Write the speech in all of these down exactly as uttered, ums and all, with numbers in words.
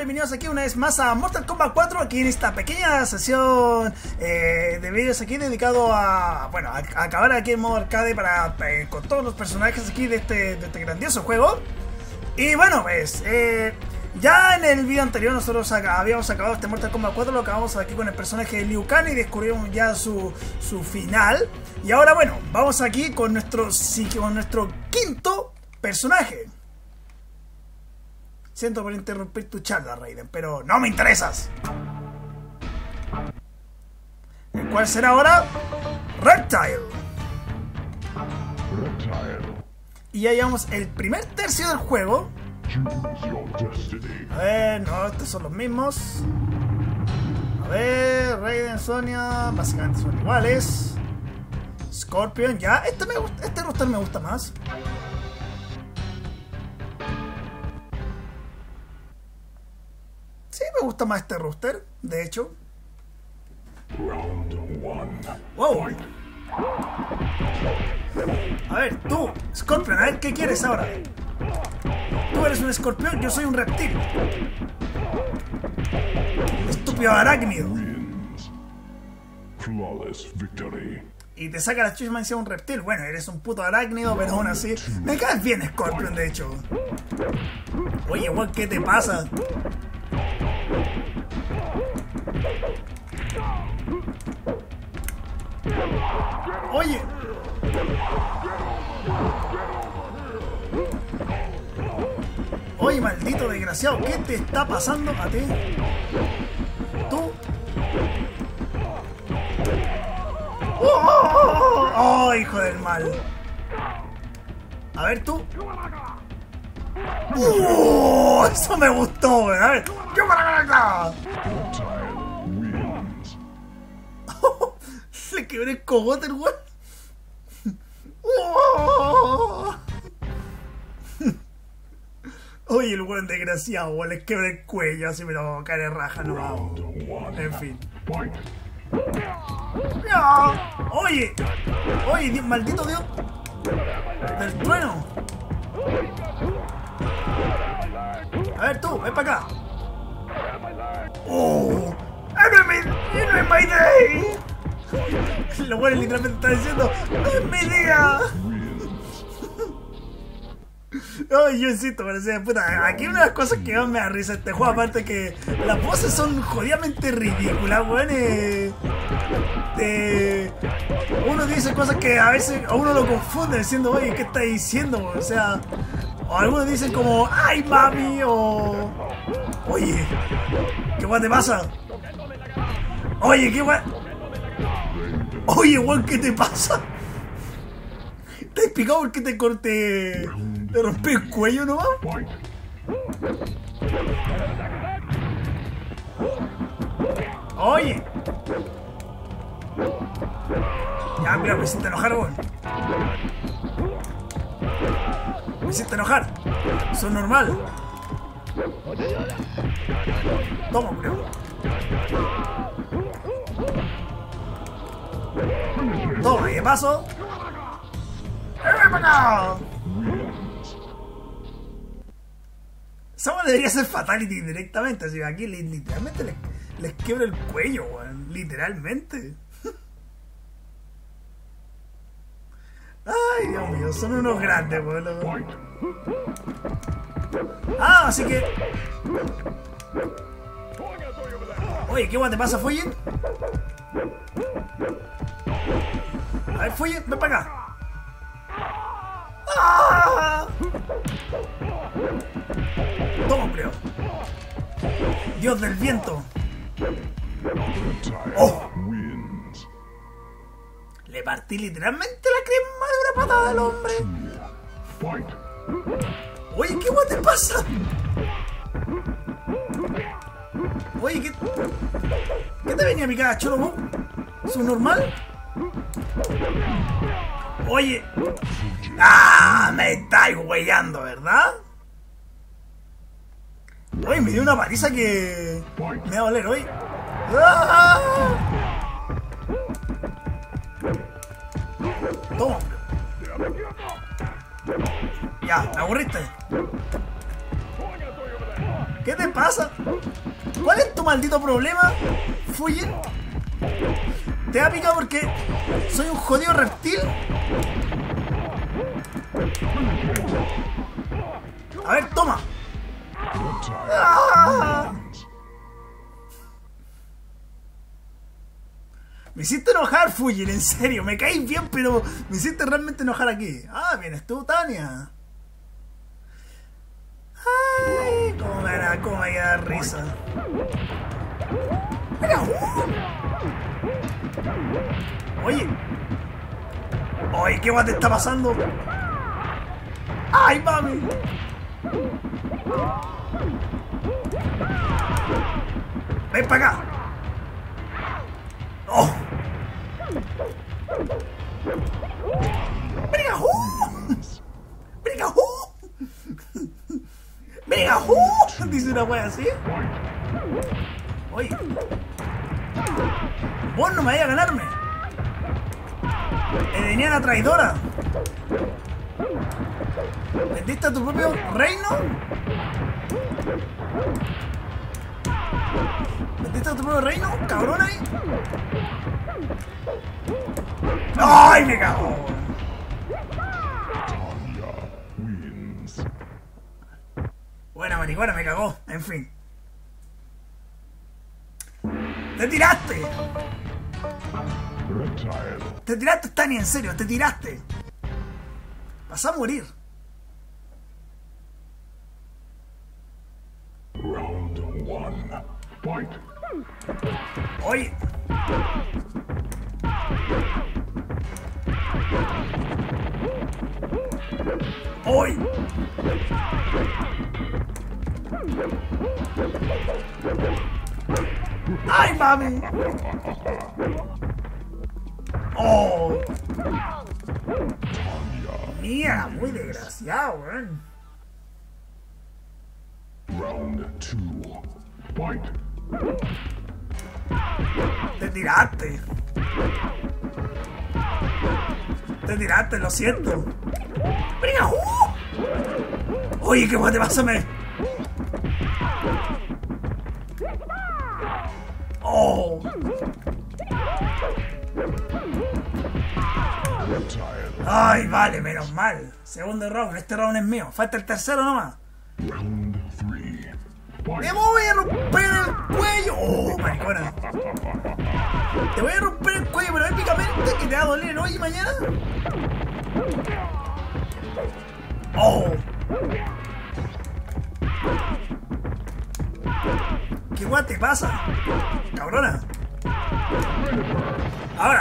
bienvenidos aquí una vez más a Mortal Kombat cuatro, aquí en esta pequeña sesión eh, de vídeos aquí dedicado a, bueno, a, a acabar aquí en modo arcade para, eh, con todos los personajes aquí de este, de este grandioso juego. Y bueno, pues, eh, ya en el vídeo anterior nosotros habíamos acabado este Mortal Kombat cuatro, lo acabamos aquí con el personaje de Liu Kang y descubrimos ya su, su final. Y ahora bueno, vamos aquí con nuestro, con nuestro quinto personaje. Siento por interrumpir tu charla, Raiden, pero no me interesas. ¿El cuál será ahora? Reptile. Reptile. Y ya llevamos el primer tercio del juego. A ver, no, estos son los mismos. A ver, Raiden, Sonya, básicamente son iguales. Scorpion, ya, este, me gusta, este roster me gusta más. Sí, me gusta más este roster, de hecho. Wow. A ver, tú, Scorpion, a ver qué quieres ahora. Tú eres un escorpión, yo soy un reptil. Estúpido arácnido. Y te saca la chisma encima un reptil. Bueno, eres un puto arácnido, pero aún así me caes bien, Scorpion, de hecho. Oye, Juan, ¿qué te pasa? Oye. Oye, maldito desgraciado, ¿qué te está pasando a ti? Tú. ¡Oh, oh, oh, oh! ¡Oh, hijo del mal! A ver, tú. ¡Oh! Eso me gustó, güey. A ver. ¡Yo para acá! Le quebré el cogote el güey. ¡Oh! Oye, el buen desgraciado, güey, le quebré el cuello, así me lo cae de raja, no. En fin. Oye, oye, Dios, maldito Dios del trueno. A ver tú, ven para acá. Oh, no es my day. Lo bueno literalmente está diciendo, no es mi día. Ay, yo insisto, parecía puta. Aquí una de las cosas que más me da risa este juego, aparte que las voces son jodidamente ridículas, weón. Eh, eh, uno dice cosas que a veces a uno lo confunde diciendo, oye, ¿qué está diciendo? O sea, o algunos dicen como, ay, mami, o oye, ¿qué weón te pasa? Oye, ¿qué weón? Oye, weón, ¿qué te pasa? ¿Te has picado porque te corté? ¿Te rompí el cuello nomás? Oye. Ya, mira, me hiciste enojar, weón. Me hiciste enojar. Eso es normal. Toma, bro. Toma, ¿qué pasó? ¡Ven para acá! Esa debería ser fatality directamente, así que aquí literalmente les, les quiebra el cuello, weón, literalmente. Ay, Dios mío, son unos grandes, weón. Ah, así que... Oye, ¿qué guay te pasa, Fuyin? A ver, Fuyin, ven para acá. ¡Ah! Toma, hombre. Dios del viento. Oh. Le partí literalmente la crema de una patada al hombre. Oye, ¿qué guay te pasa? Oye, ¿qué, ¿qué te venía a picar, cholo? ¿Es un normal? Oye. ¡Ah! Me estáis huellando, ¿verdad? Oye, me dio una paliza que me va a doler hoy. ¡Ah! Toma. Ya, me aburriste. ¿Qué te pasa? ¿Cuál es tu maldito problema, Fujin? ¿Te ha picado porque soy un jodido reptil? A ver, toma. ¡Ah! Me hiciste enojar, Fujin, en serio. Me caís bien, pero me hiciste realmente enojar aquí. Ah, vienes tú, Tania. Ay, cómo me da, cómo me da risa. Mira, uh. Oye. Oye, ¿qué guay te está pasando? ¡Ay, mami! Ven para acá. ¡Oh! ¡Brigajú! ¡Brigajú! ¡Brigajú! Dice una wea así. Oye. Vos no me vayas a ganarme. Edeniana traidora. ¿Vendiste a tu propio reino? ¿Vendiste a tu propio reino? ¿Cabrón ahí? ¡Ay, me cago! Buena marihuana, me cagó. En fin. ¡Te tiraste! ¡Te tiraste, Tania! En serio, te tiraste. Vas a morir. Round one. Fight. Oye. Oye. ¡Ay, mami! ¡Oh! Mía, muy desgraciado, weón. Round two. Fight. Te tiraste. Te tiraste, lo siento. ¡Brigajú! Oye, ¿qué guay te pasa, me? ¡Oh! Ay, vale, menos mal. Segundo round, este round es mío. Falta el tercero nomás. Round three. ¡Te voy a romper el cuello! ¡Oh, maricona! Te voy a romper el cuello, pero épicamente, que te va a doler hoy y mañana. ¡Oh! ¿Qué guay te pasa? Cabrona. Ahora.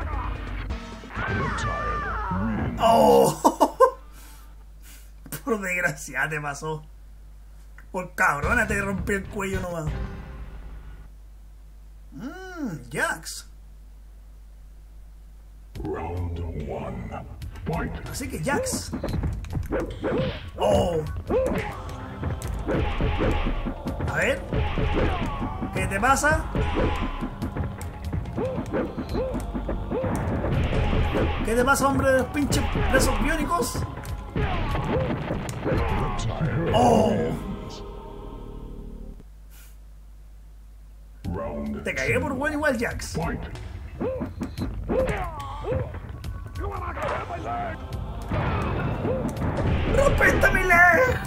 ¡Oh! Por desgracia te pasó. Por cabrona te rompí el cuello nomás. Mmm, Jax. Round one. Fight. Así que Jax. Oh. A ver. ¿Qué te pasa? ¿Qué te pasa, hombre de los pinches presos biónicos? Oh. Te cagué por bueno igual, Jax. Fight. ¡Rompiste mi leg!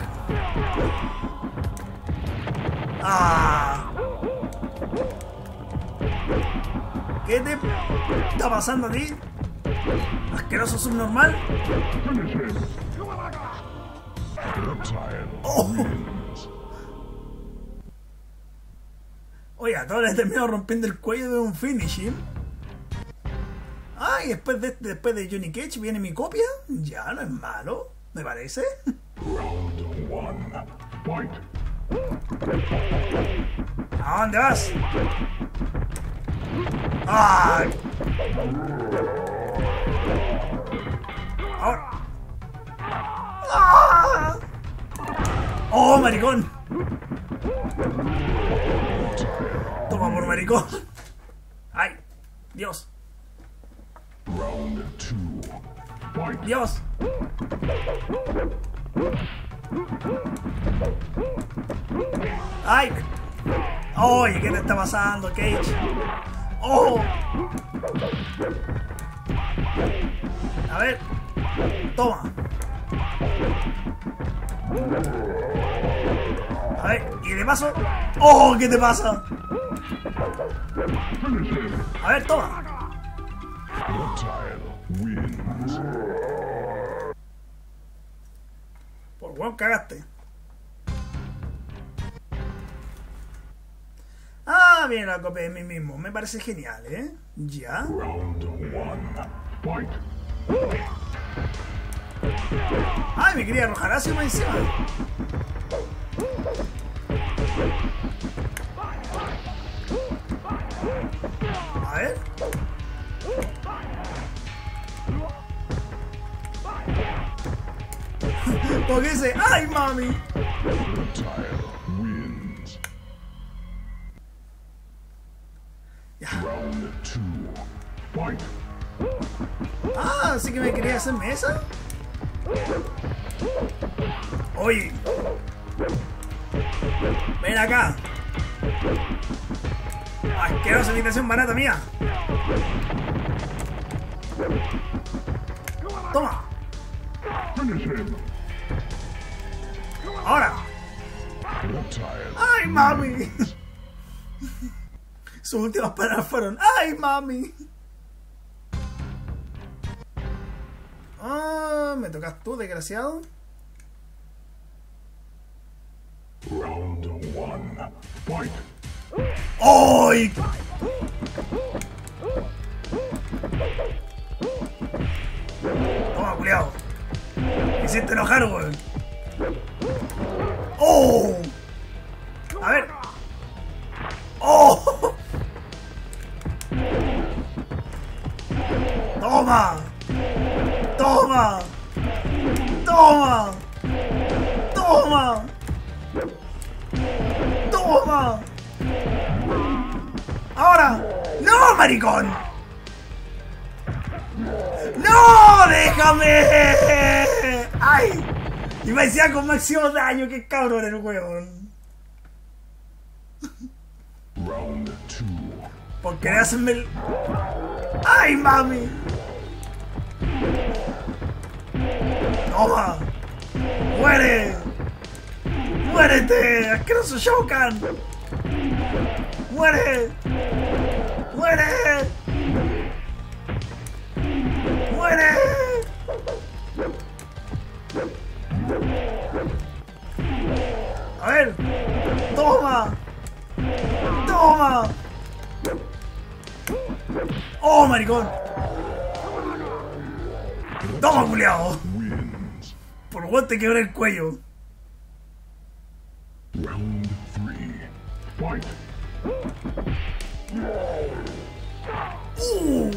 ¡Ah! ¿Qué te está pasando a ti? ¿Asqueroso subnormal? Oh. Oiga, todos les terminado rompiendo el cuello de un finishing. Ah, y después de, después de Johnny Cage viene mi copia. Ya, no es malo, me parece. Round one. Fight. ¿A dónde vas? ¡Ay! Ahora. ¡Ah! ¡Oh, maricón! Toma por maricón. ¡Ay! ¡Dios! Round two. Fight. ¡Dios! ¡Ay! Oye, ¿qué te está pasando, Cage? ¡Oh! A ver. Toma. A ver, y de paso... ¡Oh! ¿Qué te pasa? A ver, toma. Por huevo, cagaste. Ah, bien, la copia de mí mismo. Me parece genial, ¿eh? Ya. Ay, me quería arrojar hacia más encima. A ver. Porque dice, ¡ay, mami! Ya. Ah, así que me quería hacer mesa. Oye. Ven acá. Asquerosa invitación barata mía. Toma. Ahora. ¡Ay, mami! Sus últimas palabras fueron ¡ay, mami! Ah, me tocas tú, desgraciado. Round one. Fight. ¡Ay! Toma, culiao. Me hiciste enojar, weón. ¡Oh! A ver. ¡Oh! ¡Toma! ¡Toma! ¡Toma! ¡Toma! ¡Toma! ¡Ahora! ¡No, maricón! ¡No! ¡Déjame! ¡Ay! Y me decía con máximo daño, qué cabrón el huevón. Round two. ¿Por qué hacerme el... ¡Ay, mami! ¡Toma! ¡Muere! ¡Muérete! ¡Asqueroso Shao Kahn! ¡Muere! ¡Muere! ¡Muere! A ver. Toma. Toma. Oh, maricón. Toma, culiao. Por vos te quebré el cuello. Round three. Fight. Uh.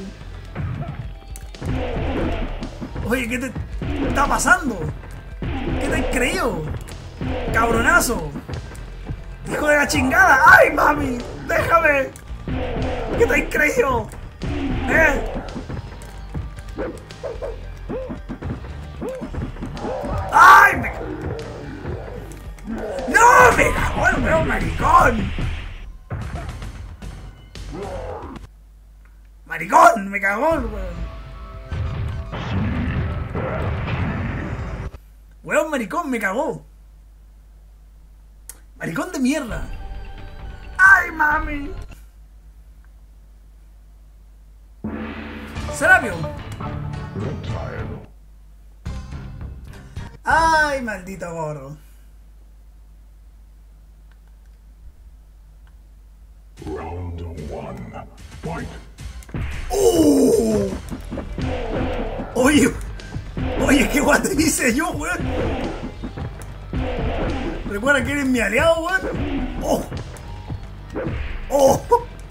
Oye, ¿qué te está pasando? ¿Qué te has creído? ¡Cabronazo! ¡Hijo de la chingada! ¡Ay, mami! ¡Déjame! ¿Qué te has creído? ¿Eh? ¡Ay! Me... ¡No! ¡Me cagó el huevo, maricón! ¡Maricón! ¡Me cagó el huevo! ¡Huevo, maricón! ¡Me cagó! ¡Maricón de mierda! ¡Ay, mami! ¡Serapio! ¡Ay, maldito gordo! Round one. Fight. ¡Uh! Oye, oye, qué guay te hice yo, weón. Recuerda que eres mi aliado, weón. ¡Oh! ¡Oh!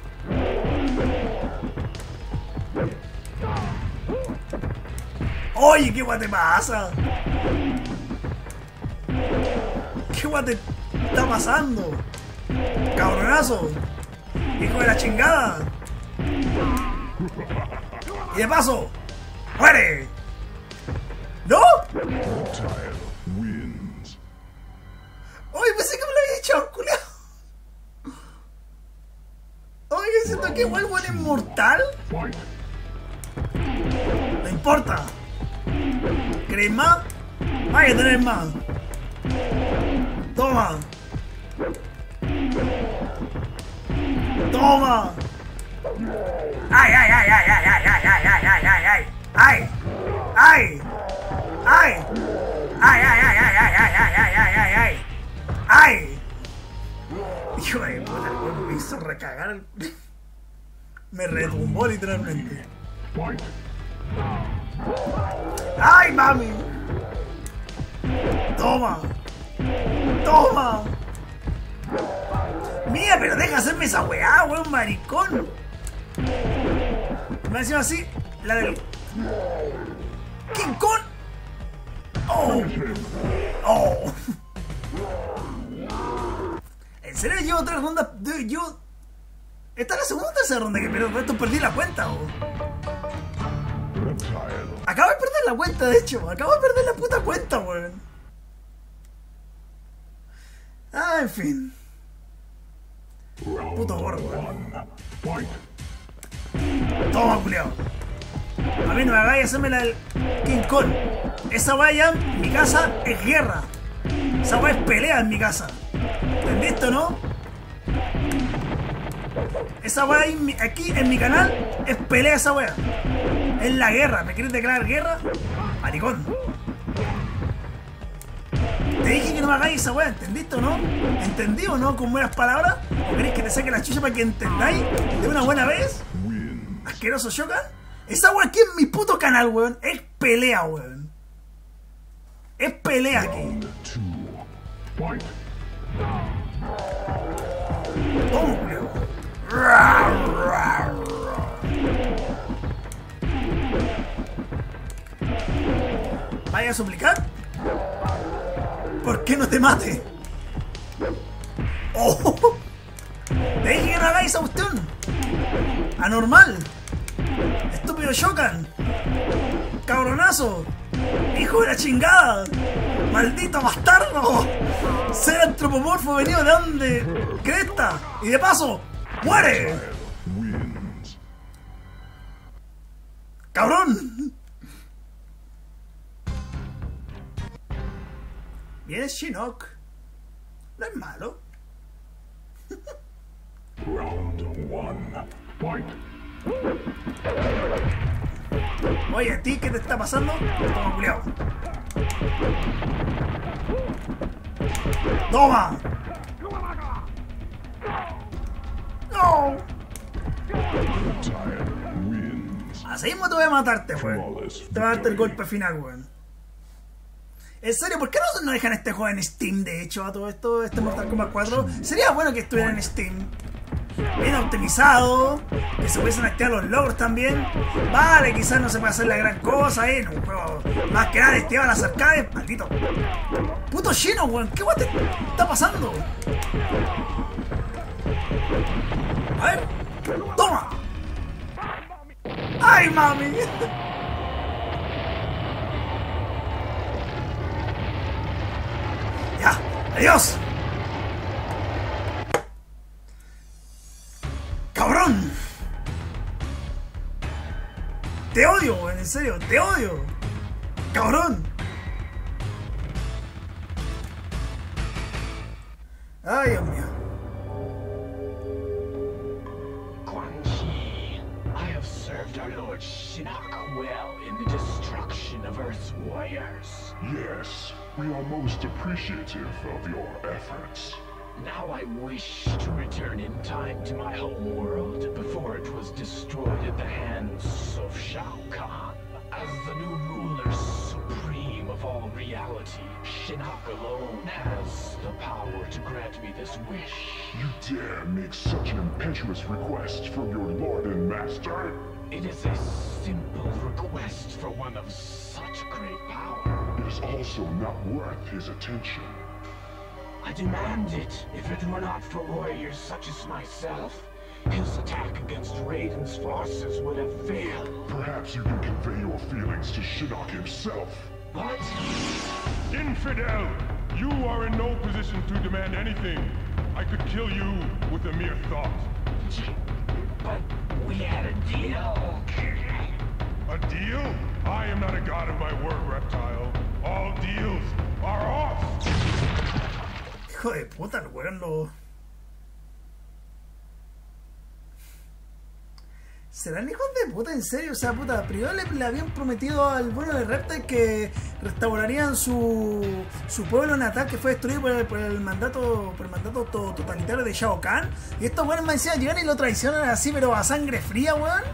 Oye, qué guay te pasa. ¿Qué guay te está pasando? Cabronazo. Hijo de la chingada. Y de paso, ¡muere! ¿No? Oye, pensé que me lo había echado, culiao. diciendo que igual weón es mortal. Fight. No importa. ¿Queréis más? Vaya a tener más. Toma. Toma. Ay, ay, ay, ay, ay, ay, ay, ay, ay, ay, ay, ay. Ay. Ay. Ay. Ay, ay, ay, ay, ay, ay, ay, ay, ay, ay, ay. Ay. Hijo de puta, me hizo recagar. Me retumbó literalmente. Fight. ¡Ay, mami! ¡Toma! ¡Toma! Mira, pero deja hacerme esa weá, weón, maricón. Me decía así, la del... ¡King Kong! ¡Oh! ¡Oh! ¿En serio llevo tres rondas? Yo... Esta es la segunda o tercera ronda que pierdo, esto perdí la cuenta, weón. Acabo de perder la cuenta, de hecho. Acabo de perder la puta cuenta, weón. Ah, en fin. Puto gordo, weón. Toma, culiao. A mí no me hagáis hacerme la del King Kong. Esa weá ya en mi casa es guerra. Esa weá es pelea en mi casa. ¿Entendiste o no? Esa weá aquí en mi canal es pelea esa weá. Es la guerra. ¿Me quieres declarar guerra? Maricón. Te dije que no me hagáis esa weá, ¿entendiste o no? ¿Entendí o no con buenas palabras? ¿O queréis que te saque la chucha para que entendáis de una buena vez? Asqueroso Shokan. Esa weá aquí en mi puto canal, weón. Es pelea, weón. Es pelea aquí. Toma, weón. ¿Vaya a suplicar? ¿Por qué no te mate? ¡Oh! ¡Te dije que no hagáis esa cuestión! ¡Anormal! ¡Estúpido Shokan! ¡Cabronazo! ¡Hijo de la chingada! ¡Maldito bastardo! ¡Ser antropomorfo venido de donde... ¡Cresta! ¡Y de paso! ¡Muere! ¡Cabrón! Viene Shinnok. No es malo. Round one. Fight. Oye, ¿a ti qué te está pasando? Toma, culiao. ¡Toma! ¡No! Así mismo te voy a matarte, weón. Te va a darte el golpe final, weón. En serio, ¿por qué no, no dejan este juego en Steam, de hecho, a todo esto, este Mortal Kombat cuatro? Sería bueno que estuviera en Steam. Bien optimizado, que se pudiesen activar los logros también. Vale, quizás no se puede hacer la gran cosa, eh, en un juego más que nada destinado a las arcades. Maldito puto Shinnok, weón, ¿qué weón te está pasando? A ver, toma. ¡Ay, mami! ¡Ya! ¡Adiós! ¡Cabrón! Te odio, weón, en serio, te odio. ¡Cabrón! ¡Ay, Dios mío! Quan Chi, I have served our Lord Shinnok well in the destruction of Earth's warriors. Yes, we are most appreciative of your efforts. Now I wish to return in time to my home world before it was destroyed at the hands of Shao Kahn. As the new ruler supreme of all reality, Shinnok alone has the power to grant me this wish. You dare make such an impetuous request from your lord and master? It is a simple request for one of such great power. It is also not worth his attention. I demand it. If it were not for warriors such as myself, his attack against Raiden's forces would have failed. Perhaps you can convey your feelings to Shinnok himself. What? Infidel! You are in no position to demand anything. I could kill you with a mere thought. But I am not a god of my word, reptile. All deals are off. Hijo de puta, el weón lo... ¿Serán hijos de puta? ¿En serio? O sea, puta, primero le, le habían prometido al bueno de Reptile que restaurarían su, su pueblo natal que fue destruido por el, por el mandato por el mandato to, totalitario de Shao Kahn. Y estos buenos me decían llegan y lo traicionan así, pero a sangre fría, weón.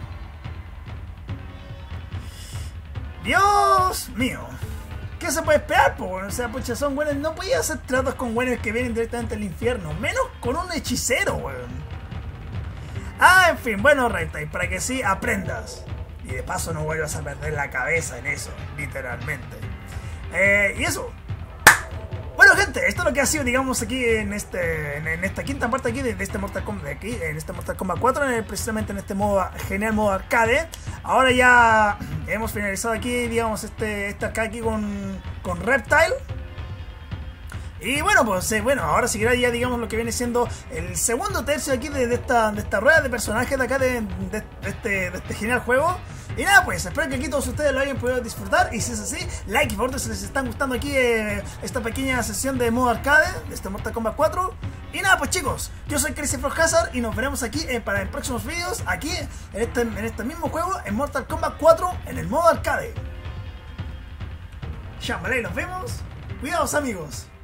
Dios mío. ¿Qué se puede esperar, po? O sea, pucha, son buenos. No podía hacer tratos con buenos que vienen directamente del infierno. Menos con un hechicero, weón. Ah, en fin, bueno, Reptile, para que sí aprendas. Y de paso no vuelvas a perder la cabeza en eso, literalmente. Eh, y eso. Bueno, gente, esto es lo que ha sido, digamos, aquí en este en, en esta quinta parte aquí de, de este Mortal Kombat de aquí, en este Mortal Kombat cuatro, en el, precisamente en este modo genial modo arcade. Ahora ya hemos finalizado aquí, digamos, este, este arcade aquí con, con Reptile. Y bueno, pues eh, bueno, ahora seguirá ya, digamos, lo que viene siendo el segundo tercio aquí de, de, esta, de esta rueda de personajes de acá de, de, de, este, de este genial juego. Y nada, pues espero que aquí todos ustedes lo hayan podido disfrutar. Y si es así, like y por favor si les está gustando aquí eh, esta pequeña sesión de modo arcade de este Mortal Kombat cuatro. Y nada, pues chicos, yo soy Crazy Frog Hazard y nos veremos aquí eh, para en próximos vídeos, aquí en este, en este mismo juego, en Mortal Kombat cuatro, en el modo arcade. Ya, vale, nos vemos. Cuidados, amigos.